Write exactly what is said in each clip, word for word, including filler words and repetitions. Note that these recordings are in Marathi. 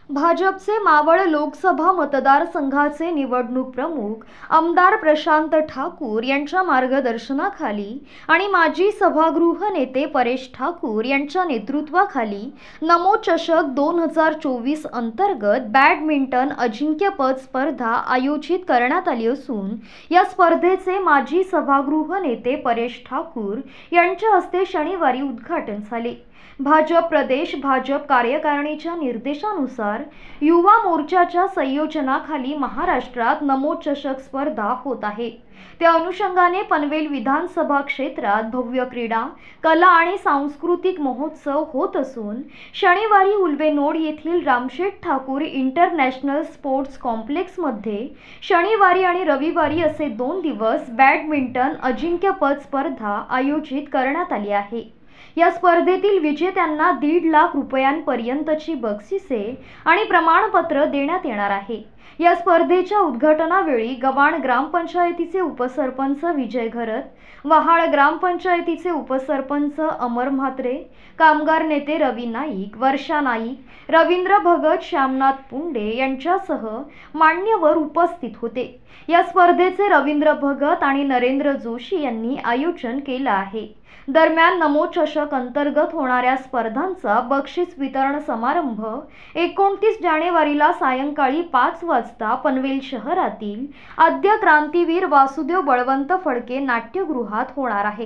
भाजपचे मावळ लोकसभा मतदारसंघाचे निवडणूक प्रमुख आमदार प्रशांत ठाकूर यांच्या मार्गदर्शनाखाली आणि माजी सभागृह नेते परेश ठाकूर यांच्या नेतृत्वाखाली नमो चषक दोन हजार चोवीस अंतर्गत बॅडमिंटन अजिंक्यपद स्पर्धा आयोजित करण्यात आली असून या स्पर्धेचे माजी सभागृह नेते परेश ठाकूर यांच्या हस्ते शनिवारी उद्घाटन झाले। भाजप प्रदेश भाजप कार्यकारिणीच्या निर्देशानुसार युवा मोर्चाच्या संयोजनाखाली महाराष्ट्रात नमो चषक स्पर्धा होत आहे। त्या अनुषंगाने पनवेल विधानसभा क्षेत्रात भव्य क्रीडा कला आणि सांस्कृतिक महोत्सव होत असून शनिवारी उल्वेनोड येथील रामशेठ ठाकूर इंटरनॅशनल स्पोर्ट्स कॉम्प्लेक्समध्ये शनिवारी आणि रविवारी असे दोन दिवस बॅडमिंटन अजिंक्यपद स्पर्धा आयोजित करण्यात आली आहे। या स्पर्धेतील विजेत्यांना दीड लाख रुपयांपर्यंतची बक्षिसे आणि प्रमाणपत्र देण्यात येणार आहे। या स्पर्धेच्या उद्घाटनावेळी गव्हाण ग्रामपंचायतीचे उपसरपंच विजय घरत, वहाळ ग्रामपंचायतीचे उपसरपंच अमर म्हात्रे, कामगार नेते रवी नाईक, वर्षा नाईक, रवींद्र भगत, श्यामनाथ पुंडे यांच्यासह मान्यवर उपस्थित होते। या स्पर्धेचे रवींद्र भगत आणि नरेंद्र जोशी यांनी आयोजन केले आहे। दरम्यान नमो चषक अंतर्गत होणाऱ्या स्पर्धांचा बक्षीस वितरण समारंभ एकोणतीस जानेवारीला सायंकाळी पाच वाजता पनवेल शहरातील आद्य क्रांतीवीर वासुदेव बळवंत फडके नाट्यगृहात होणार आहे।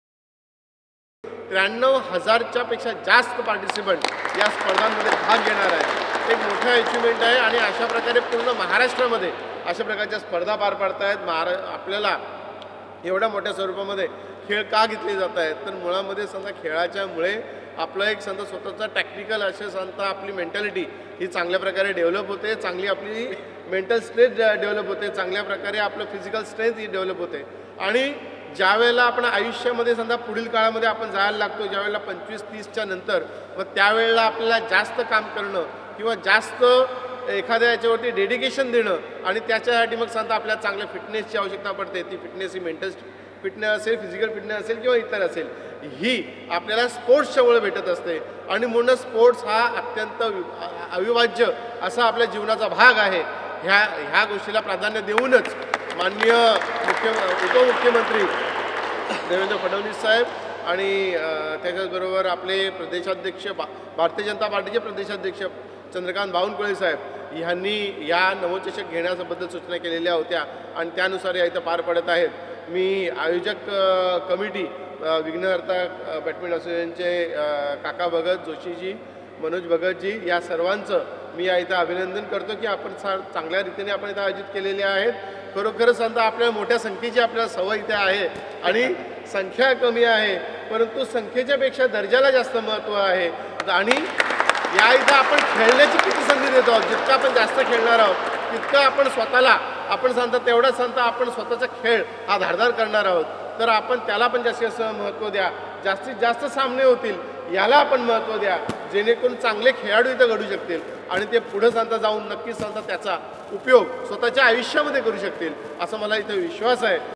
त्र्याण्णव हजारच्या पेक्षा जास्त पार्टिसिपंट या स्पर्धांमध्ये भाग घेणार आहेत। एक मोठा अचिव्हमेंट आहे आणि अशा प्रकारे पूर्ण महाराष्ट्रामध्ये अशा प्रकारच्या स्पर्धा पार पाडत आहेत। महारा आपल्याला एवढ्या मोठ्या स्वरूपामध्ये खेळ का घेतले जात आहेत तर मुळामध्ये समजा खेळाच्यामुळे आपलं एक समजा स्वतःचा टॅक्टिकल असे समजा आपली मेंटॅलिटी ही चांगल्या प्रकारे डेव्हलप होते, चांगली आपली मेंटल स्ट्रेंथ डेव्हलप होते, चांगल्या प्रकारे आपलं फिजिकल स्ट्रेंथ ही डेव्हलप होते। आणि ज्या वेळेला आपण आयुष्यामध्ये समजा पुढील काळामध्ये आपण जायला लागतो, ज्यावेळेला पंचवीस तीसच्या नंतर मग त्यावेळेला आपल्याला जास्त काम करणं किंवा जास्त एखाद्या याच्यावरती डेडिकेशन देणं आणि त्याच्यासाठी मग समजा आपल्याला चांगल्या फिटनेसची आवश्यकता पडते। ती फिटनेस ही मेंटल फिटनेस असेल, फिजिकल फिटनेस असेल किंवा इतर असेल, ही आपल्याला स्पोर्ट्सच्यामुळे भेटत असते। आणि म्हणून स्पोर्ट्स हा अत्यंत अविभाज्य असा आपल्या जीवनाचा भाग आहे। ह्या ह्या गोष्टीला प्राधान्य देऊनच माननीय मुख्य उपमुख्यमंत्री देवेंद्र फडणवीस साहेब आणि त्याच्याचबरोबर आपले प्रदेशाध्यक्ष भारतीय जनता पार्टीचे प्रदेशाध्यक्ष चंद्रकांत बावनकुळे साहेब यांनी या नवोचषक घेण्याबद्दल सूचना केलेल्या होत्या आणि त्यानुसार या इथं पार पडत आहेत। मी आयोजक कमिटी विघ्नहर्ता बॅडमिंटन असोसिएशनचे काका भगत जोशीजी, मनोज भगतजी या सर्वांचं मी या इथं अभिनंदन करतो की आपण चांगल्या रीतीने आपण इथं आयोजित केलेले आहेत। खरोखरच सांगता आपल्याला मोठ्या संख्येची आपल्याला सवय इथे आहे आणि संख्या कमी आहे, परंतु संख्येच्या पेक्षा दर्जाला जास्त महत्त्व आहे। आणि या इथं आपण खेळण्याची किती संधी देतो आहोत, जितकं आपण जास्त खेळणार आहोत तितकं आपण स्वतःला आपण सांगता तेवढं सांगता आपण स्वतःचा खेळ हा धारदार करणार आहोत। तर आपण त्याला पण जास्तीत जास्त महत्त्व द्या, जास्तीत जास्त सामने होतील याला आपण महत्त्व द्या, जेणेकरून चांगले खेळाडू इथं घडू शकतील आणि ते पुढे सांगता जाऊन नक्कीच सांगता त्याचा उपयोग स्वतःच्या आयुष्यामध्ये करू शकतील असा मला इथं विश्वास आहे।